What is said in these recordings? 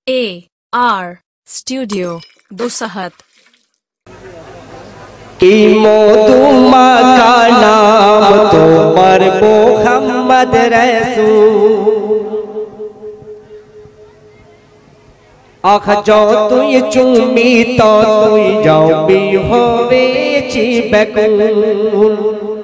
AR Studio Dusahat की मोतुमा का नाम तुम्हार मोहम्मद रसूल आख जाओ तुई चुमी तो तुई जाओ भी होवे ची बेकुल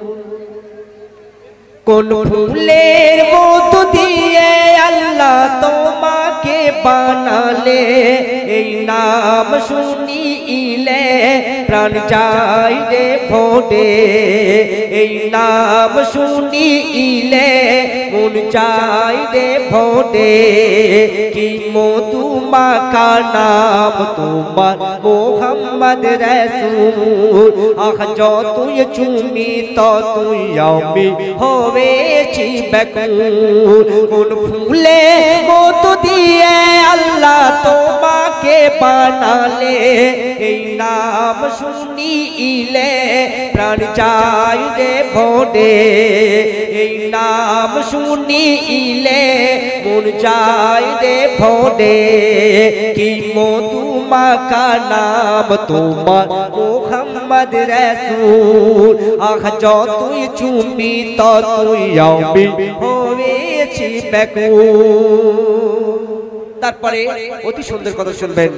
কোন ফুলের মতো দিয়ে আল্লাহ তোমাকে বানালে এই নাম শুনিলে প্রাণ যায় রে ভোরে এই নাম শুনিলে মন যায় রে ভোরে কি মধুমাখা নাম তোমার মোহাম্মদ রাসূল আহ যতই চুমি ততই আমি হয়েছি বেকুল কোন ফুলে মতো দিয়ে আল্লাহ তোমাকে বানালে এই নাম শুনিলে প্রাণ যায় রে ভোরে এই নাম শুনিলে মন যায় রে ভোরে কি মধুমাখা নাম তোমার মোহাম্মদ রাসূল আহ যতই চুমি ততই আমি হয়েছি বেকুল তারপরে অতি সুন্দর কথা শুনবেন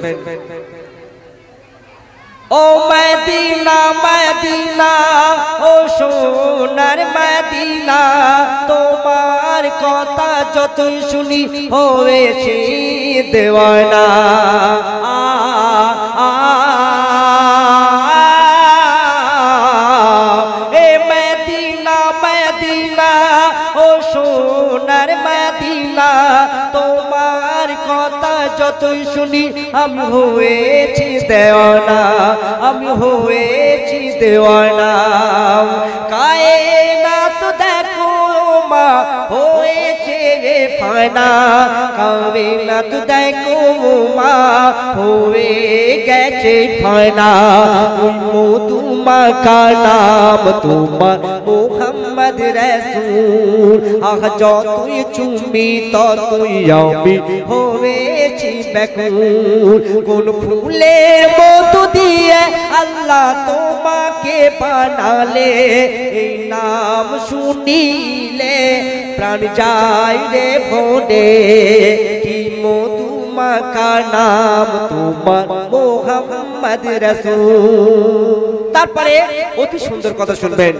ও মদিনা মদিনা ও সোনার মদিনা তোমার কথা যতই শুনি হয়েছি দেওয়ানা এ মদিনা মদিনা ও সোনার মদিনা তোমার কথা যতই শুনি আমি হয়েছি দেওয়ানা আমি হয়েছি দেওয়ানা কায়নাত দেখো মা হয়েছে রে ফানা কায়নাত দেখো মা হয়ে গেছে ফানা ওই মধুমাখা নাম তোমার মোহাম্মদ রাসূল আহ যতই চুমি ততই আমি হয়েছি বেকুল কোন ফুলের মতো দিয়ে আল্লাহ তোমাকে বানালে এই নাম শুনিলে প্রাণ যায় রে ভোরে কি মধুমাখা নাম তোমার মোহাম্মদ রাসূল তারপরে অতি সুন্দর কথা শুনবেন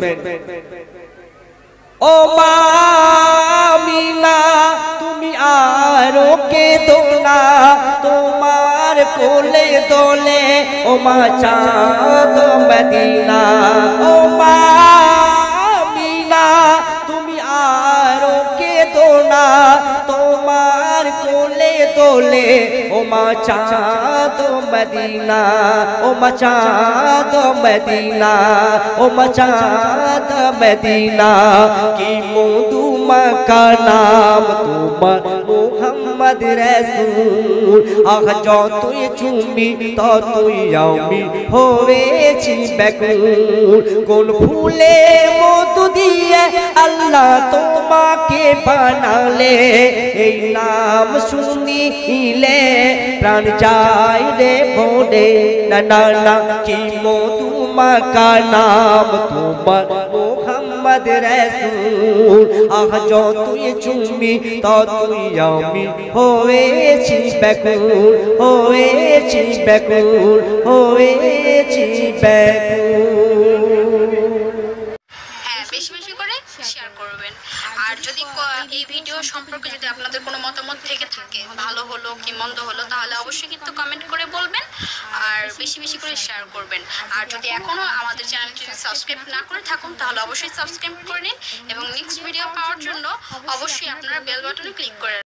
ও মা আমিনা তুমি আরো কেঁদো না তোমার কোলে দোলে ও মা চাঁদ মদিনা ও মা আমিনা তুমি আরো কেঁদো না তোমার কোলে দোলে ও মা চাঁদ মদিনা ও মা চাঁদ মদিনা ও মা চাঁদ মদিনা কি মধুমাখা নাম তোমার মোহাম্মদ রাসূল আহ যতই চুমি ততই আমি হয়েছি বেকুল কোন ফুলের মতো দিয়ে আল্লাহ তোমাকে বানালে এই নাম শুনিলে প্রাণ যায় রে ভোরে না না না কি মধুমাখা নাম তোমার মোহাম্মদ রাসূল আহ যতই চুমি ততই আমি হয়েছি বেকুল হয়েছি বেকুল হয়েছি বেকুল বেশি বেশি করে শেয়ার করবেন আর যদি এই ভিডিও সম্পর্কে যদি আপনাদের কোনো মতামত থেকে থাকে ভালো হলো কি মন্দ হলো তাহলে অবশ্যই কিন্তু কমেন্ট করে বলবেন আর বেশি বেশি করে শেয়ার করবেন আর যদি এখনো আমাদের চ্যানেলটি সাবস্ক্রাইব না করে থাকুন তাহলে অবশ্যই সাবস্ক্রাইব করে নিন এবং নেক্সট ভিডিও পাওয়ার জন্য অবশ্যই আপনারা বেল বাটনে ক্লিক করে